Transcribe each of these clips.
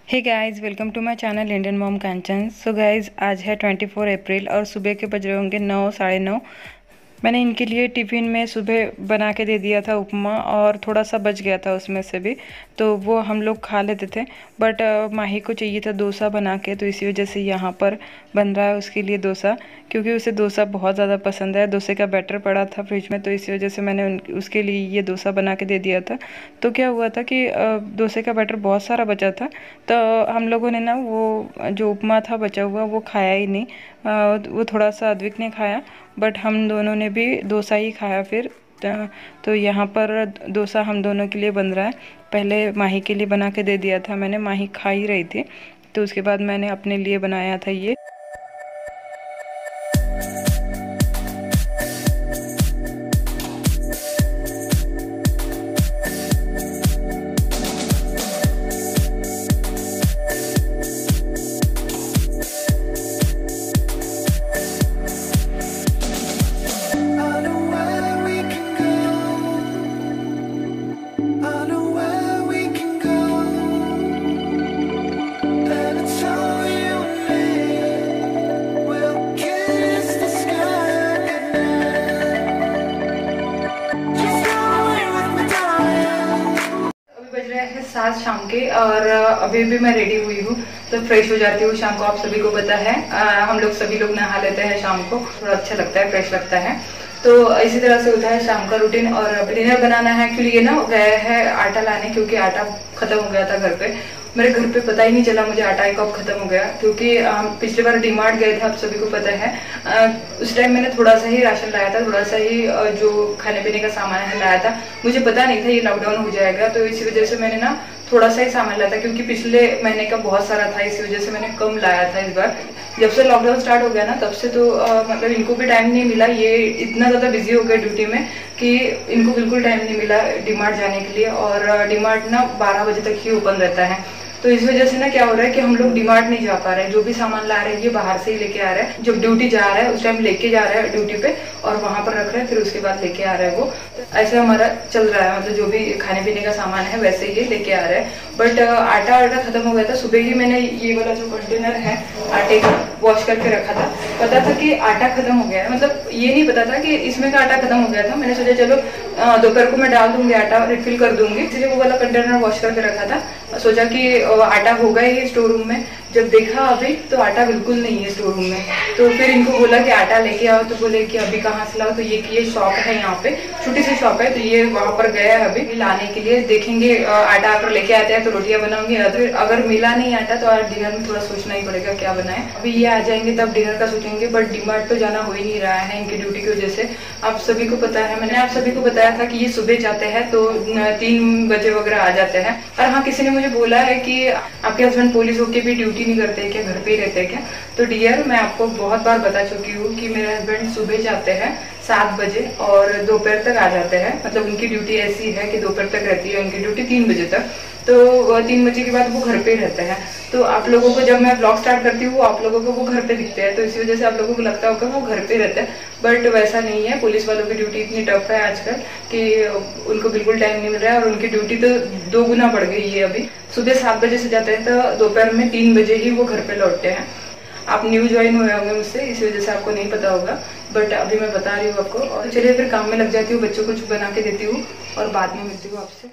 Hey guys, welcome to my channel Indian mom Kanchan. So guys, आज है 24 अप्रैल और सुबह के बज रहे होंगे 9 साढ़े 9। मैंने इनके लिए टिफ़िन में सुबह बना के दे दिया था उपमा, और थोड़ा सा बच गया था उसमें से भी, तो वो हम लोग खा लेते थे। बट माही को चाहिए था डोसा बना के, तो इसी वजह से यहाँ पर बन रहा है उसके लिए डोसा, क्योंकि उसे डोसा बहुत ज़्यादा पसंद है। डोसे का बैटर पड़ा था फ्रिज में, तो इसी वजह से मैंने उसके लिए ये डोसा बना के दे दिया था। तो क्या हुआ था कि डोसे का बैटर बहुत सारा बचा था, तो हम लोगों ने ना वो जो उपमा था बचा हुआ वो खाया ही नहीं। वो थोड़ा सा अद्विक ने खाया, बट हम दोनों ने भी डोसा ही खाया फिर। तो यहाँ पर डोसा हम दोनों के लिए बन रहा है। पहले माही के लिए बना के दे दिया था मैंने, माही खा ही रही थी, तो उसके बाद मैंने अपने लिए बनाया था ये। है 7 शाम के, और अभी भी मैं रेडी हुई हूँ, तो फ्रेश हो जाती हूँ शाम को। आप सभी को पता है, हम लोग सभी लोग नहा लेते हैं शाम को, थोड़ा अच्छा लगता है, फ्रेश लगता है। तो इसी तरह से होता है शाम का रूटीन। और डिनर बनाना है। एक्चुअली ये ना गया है आटा लाने, क्योंकि आटा खत्म हो गया था घर पे। मेरे घर पे पता ही नहीं चला मुझे आटा कब खत्म हो गया, क्योंकि पिछली बार डीमार्ट गए थे, आप सभी को पता है। उस टाइम मैंने थोड़ा सा ही राशन लाया था, थोड़ा सा ही जो खाने पीने का सामान है लाया था। मुझे पता नहीं था ये लॉकडाउन हो जाएगा, तो इसी वजह से मैंने ना थोड़ा सा ही सामान लाया था, क्योंकि पिछले महीने का बहुत सारा था, इसी वजह से मैंने कम लाया था इस बार। जब से लॉकडाउन स्टार्ट हो गया ना, तब से तो मतलब इनको भी टाइम नहीं मिला। ये इतना ज्यादा बिजी हो गए ड्यूटी में कि इनको बिल्कुल टाइम नहीं मिला डीमार्ट जाने के लिए। और डीमार्ट ना 12 बजे तक ही ओपन रहता है, तो इस वजह से ना क्या हो रहा है कि हम लोग डीमार्ट नहीं जा पा रहे हैं। जो भी सामान ला रहे हैं ये बाहर से ही लेके आ रहे हैं। जब ड्यूटी जा रहा है उस टाइम लेके जा रहा है ड्यूटी पे, और वहां पर रख रहे हैं, फिर उसके बाद लेके आ रहा है वो। ऐसे हमारा चल रहा है, मतलब जो भी खाने पीने का सामान है वैसे ही लेके आ रहे हैं। बट आटा खत्म हो गया था। सुबह ही मैंने ये वाला जो कंटेनर है आटे का वॉश करके रखा था। पता था कि आटा खत्म हो गया है, मतलब ये नहीं पता था कि इसमें का आटा खत्म हो गया था। मैंने सोचा चलो दोपहर को मैं डाल दूंगी आटा, रिफिल कर दूंगी, इसलिए वो वाला कंटेनर वॉश करके रखा था। सोचा कि आटा होगा ही स्टोर रूम में। जब देखा अभी तो आटा बिल्कुल नहीं है स्टोर रूम में। तो फिर इनको बोला कि आटा लेके आओ, तो बोले कि अभी कहाँ से लाओ। तो ये शॉप है, यहाँ पे छोटी सी शॉप है, तो ये वहां पर गया है अभी लाने के लिए। देखेंगे आटा अगर लेके आते हैं तो रोटियां बनाऊंगी, अगर मिला नहीं आटा तो आज डिनर में थोड़ा सोचना ही पड़ेगा क्या बनाए। अभी ये आ जाएंगे तब डिनर का सोचेंगे, बट डीमार्ट तो जाना हो ही नहीं रहा है इनकी ड्यूटी की वजह से। आप सभी को पता है, मैंने आप सभी को बताया था कि ये सुबह जाते हैं तो 3 बजे वगैरह आ जाते हैं। और हाँ, किसी ने मुझे बोला है कि आपके हस्बैंड पुलिस होके भी ड्यूटी नहीं करते क्या, घर पे ही रहते हैं क्या। तो डियर, मैं आपको बहुत बार बता चुकी हूँ कि मेरे हस्बैंड सुबह जाते हैं 7 बजे और दोपहर तक आ जाते हैं। मतलब उनकी ड्यूटी ऐसी है कि दोपहर तक रहती है उनकी ड्यूटी, 3 बजे तक। तो 3 बजे के बाद वो घर पे ही रहते हैं। तो आप लोगों को जब मैं ब्लॉग स्टार्ट करती हूँ आप लोगों को वो घर पे दिखते हैं, तो इसी वजह से आप लोगों को लगता होगा वो घर पे रहते हैं, बट वैसा नहीं है। पुलिस वालों की ड्यूटी इतनी टफ है आजकल कि उनको बिल्कुल टाइम नहीं मिल रहा है, और उनकी ड्यूटी तो 2 गुना बढ़ गई है। अभी सुबह 7 बजे से जाते हैं तो दोपहर में 3 बजे ही वो घर पे लौटते हैं। आप न्यू ज्वाइन हुए होंगे मुझसे, इसी वजह से आपको नहीं पता होगा, बट अभी मैं बता रही हूँ आपको। और चलिए फिर काम में लग जाती हूँ, बच्चों को कुछ बना के देती हूँ और बाद में मिलती हूँ आपसे।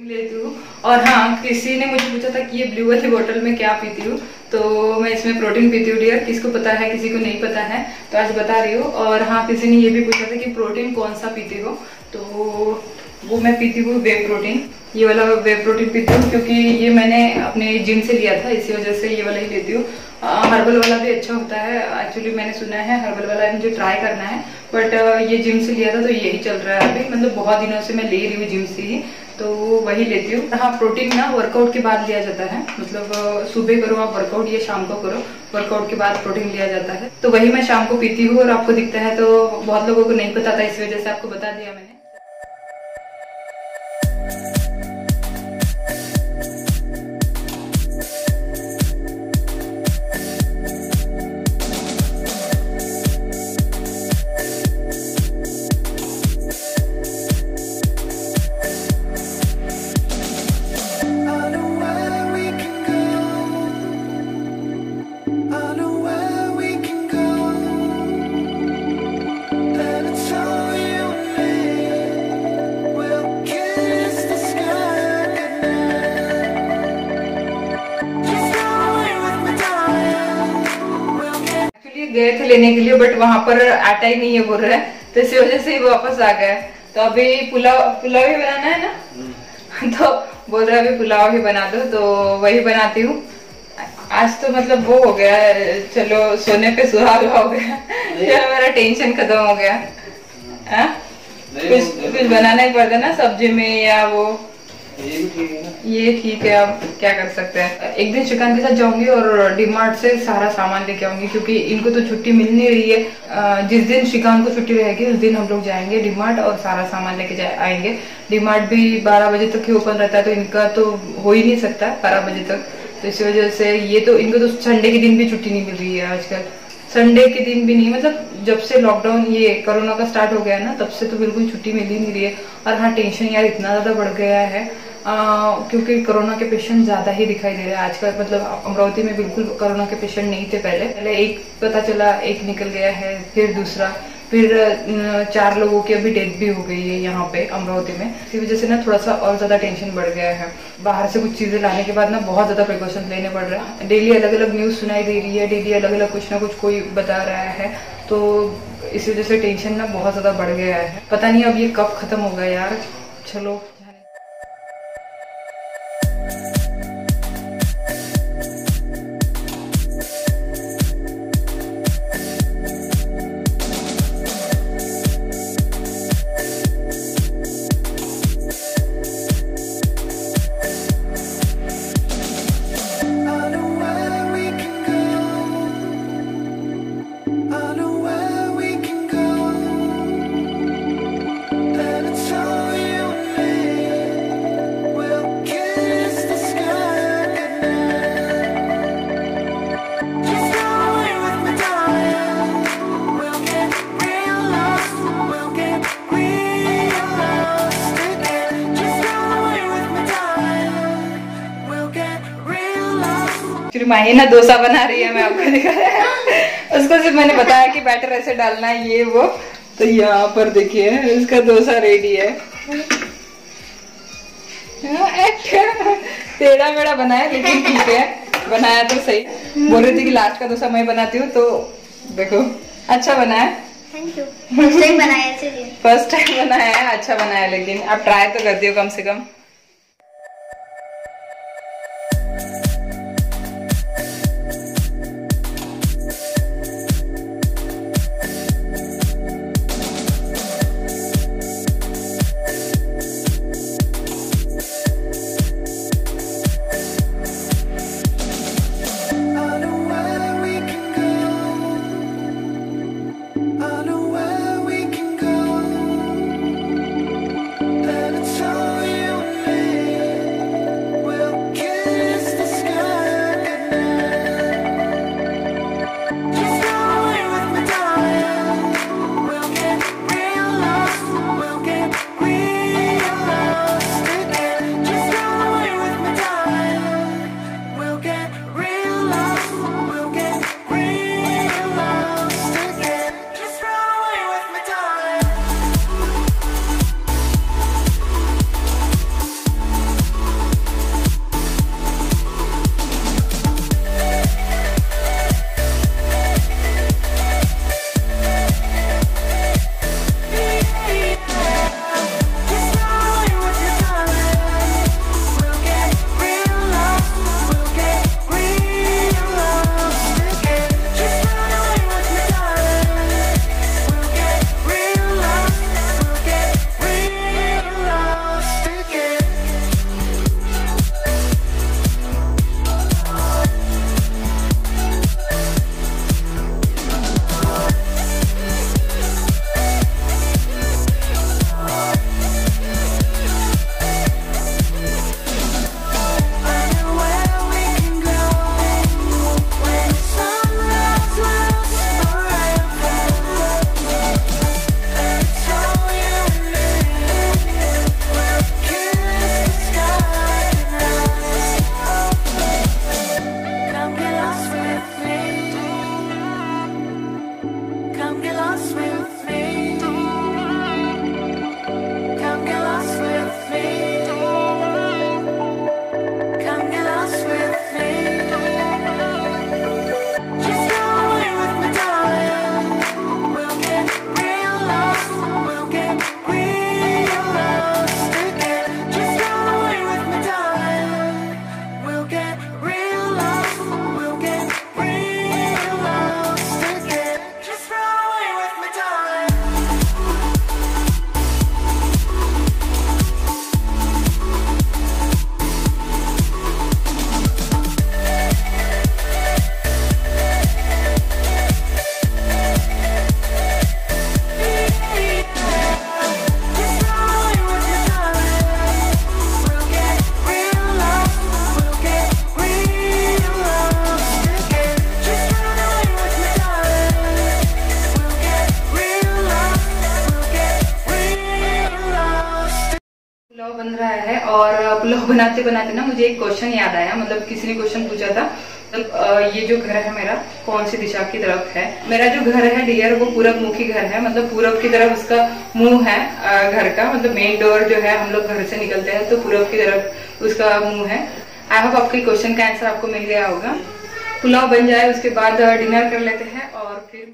लेती हूँ। और हाँ, किसी ने मुझे पूछा था कि ये ब्लू वाली बोतल में क्या पीती हूँ, तो मैं इसमें प्रोटीन पीती हूँ डियर। किसको पता है, किसी को नहीं पता है, तो आज बता रही हूँ। और हाँ, किसी ने ये भी पूछा था कि प्रोटीन कौन सा पीती हो, तो वो मैं पीती हूँ वे प्रोटीन। ये वाला वे प्रोटीन पीती हूँ क्योंकि ये मैंने अपने जिम से लिया था, इसी वजह से ये वाला ही लेती हूँ। हर्बल वाला भी अच्छा होता है, एक्चुअली मैंने सुना है हर्बल वाला मुझे ट्राई करना है, बट ये जिम से लिया था तो यही चल रहा है अभी, मतलब बहुत दिनों से मैं ले रही हूँ जिम से ही, तो वही लेती हूँ। हाँ, प्रोटीन ना वर्कआउट के बाद लिया जाता है, मतलब सुबह करो आप वर्कआउट या शाम को करो, वर्कआउट के बाद प्रोटीन लिया जाता है। तो वही मैं शाम को पीती हूँ और आपको दिखता है, तो बहुत लोगों को नहीं पता था, इस वजह से आपको बता दिया मैंने। गए थे लेने के लिए, बट वहां पर आटा ही नहीं है बोल रहा है, तो इसी वजह से ही वापस आ गए। तो अभी पुलाव ही बनाना है ना, तो बोल रहे अभी पुलाव ही बना दो, तो वही बनाती हूँ आज। तो मतलब वो हो गया, चलो सोने पे सुहागा हो गया, चलो मेरा टेंशन खत्म हो गया। कुछ बनाना ही पड़ता ना सब्जी में या वो, ये ठीक है, अब क्या कर सकते हैं। एक दिन श्रीकांत के साथ जाऊंगी और डीमार्ट से सारा सामान लेके आऊंगी, क्योंकि इनको तो छुट्टी मिल नहीं रही है। जिस दिन श्रीकांत को छुट्टी रहेगी उस दिन हम लोग जाएंगे डीमार्ट और सारा सामान लेके आएंगे। डीमार्ट भी 12 बजे तक ही ओपन रहता है, तो इनका तो हो ही नहीं सकता 12 बजे तक, तो इसी वजह से ये तो इनको तो संडे के दिन भी छुट्टी नहीं मिल रही है आजकल, संडे के दिन भी नहीं, मतलब जब से लॉकडाउन ये कोरोना का स्टार्ट हो गया है ना, तब से तो बिल्कुल छुट्टी मिल ही नहीं रही है। और हाँ, टेंशन यार इतना ज्यादा बढ़ गया है, क्योंकि कोरोना के पेशेंट ज्यादा ही दिखाई दे रहे हैं आजकल। मतलब अमरावती में बिल्कुल कोरोना के पेशेंट नहीं थे पहले एक पता चला, एक निकल गया है, फिर दूसरा, फिर 4 लोगों की अभी डेथ भी हो गई है यहाँ पे अमरावती में। इसी वजह से ना थोड़ा सा और ज्यादा टेंशन बढ़ गया है। बाहर से कुछ चीजें लाने के बाद ना बहुत ज्यादा प्रिकॉशन लेने पड़ रहे हैं। डेली अलग अलग न्यूज सुनाई दे रही है, डेली अलग अलग कुछ ना कुछ कोई बता रहा है, तो इस वजह से टेंशन ना बहुत ज्यादा बढ़ गया है। पता नहीं अब ये कब खत्म होगा यार। चलो माही ना डोसा बना रही है, मैं आपको दिखा उसको सिर्फ मैंने बताया कि बैटर ऐसे डालना है ये वो, तो यहाँ पर देखिए इसका डोसा रेडी है। टेढ़ा मेढ़ा बनाया लेकिन ठीक है, बनाया तो सही। बोल रही थी कि लास्ट का डोसा मैं बनाती हूँ, तो देखो अच्छा बना है। Thank you. फर्स्ट टाइम बनाया, फर्स्ट टाइम बनाया है, अच्छा बनाया, लेकिन आप ट्राई तो करती हो कम से कम। बन रहा है और पुलाव बनाते बनाते ना मुझे एक क्वेश्चन याद आया। मतलब किसी ने क्वेश्चन पूछा था, मतलब ये जो घर है मेरा कौन सी दिशा की तरफ है। मेरा जो घर है डियर वो पूरब मुखी घर है, मतलब पूरब की तरफ उसका मुंह है घर का। मतलब मेन डोर जो है, हम लोग घर से निकलते हैं तो पूरब की तरफ उसका मुंह है। आई होप आपके क्वेश्चन का आंसर आपको मिल गया होगा। पुलाव बन जाए उसके बाद डिनर कर लेते हैं और फिर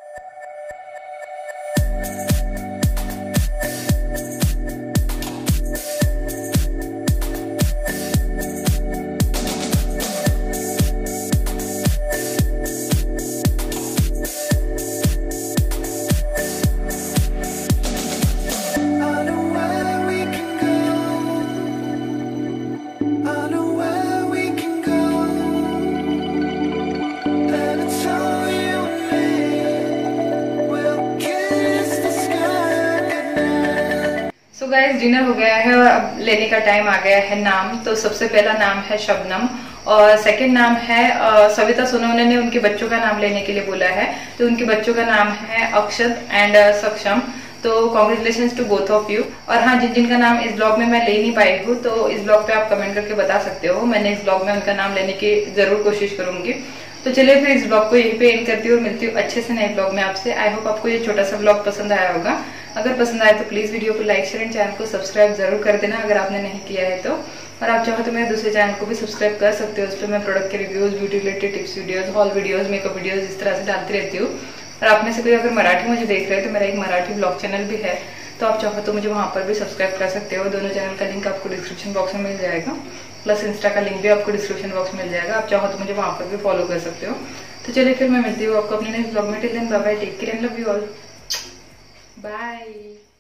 तो गाइस डिनर हो गया है और अब लेने का टाइम आ गया है नाम। तो सबसे पहला नाम है शबनम और सेकंड नाम है सविता सोनवने ने उनके बच्चों का नाम लेने के लिए बोला है। तो उनके बच्चों का नाम है अक्षत एंड सक्षम। तो congratulation to both of you. और हाँ, जिनका नाम इस ब्लॉग में मैं ले नहीं पाई हूँ तो इस ब्लॉग पे आप कमेंट करके बता सकते हो। मैंने इस ब्लॉग में उनका नाम लेने की जरूर कोशिश करूंगी। तो चलिए फिर इस ब्लॉग को यहीं पे एंड करती हूँ और मिलती हूँ अच्छे से नए ब्लॉग में आपसे। आई होप आपको ये छोटा सा ब्लॉग पसंद आया होगा। अगर पसंद आए तो प्लीज वीडियो को लाइक शेयर एंड चैनल को सब्सक्राइब जरूर कर देना अगर आपने नहीं किया है तो। और आप चाहो तो मेरे दूसरे चैनल को भी सब्सक्राइब कर सकते हो। उस पर मैं प्रोडक्ट के reviews, beauty related tips videos, haul videos, makeup videos इस तरह से डालती रहती हूँ। और आप में से कोई अगर मराठी मुझे देख रहे हैं तो मेरा एक मराठी ब्लॉग चैनल भी है, तो आप चाहो तो मुझे वहां पर भी सब्सक्राइब कर सकते हो। दोनों चैनल का लिंक आपको डिस्क्रिप्शन बॉक्स में मिल जाएगा, प्लस इंस्टा का लिंक भी आपको डिस्क्रिप्शन बॉक्स में मिल जाएगा। आप चाहो तो मुझे वहां पर भी फॉलो कर सकते हो। तो चलिए फिर मैं मिलती हूँ आपको अपने नेक्स्ट ब्लॉग में। Till then bye bye, take care and love you all, bye.